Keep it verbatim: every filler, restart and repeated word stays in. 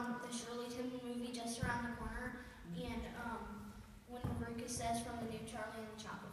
um, the Shirley Temple movie just around the corner, and um, when Veruca says from the new Charlie and the Chocolate